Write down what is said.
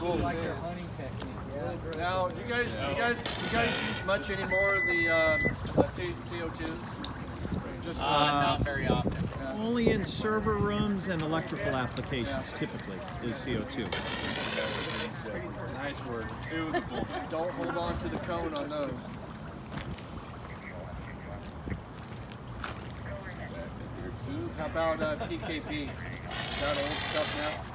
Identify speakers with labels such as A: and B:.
A: cool.
B: Like their hunting technique. Yeah.
A: Now, do you guys use much anymore of the CO2s? Just
C: not very often.
D: Only in server rooms and electrical applications, typically, is CO2.
A: Nice word. It was a bull. Don't hold on to the cone on those. How about PKP? Is that old stuff now?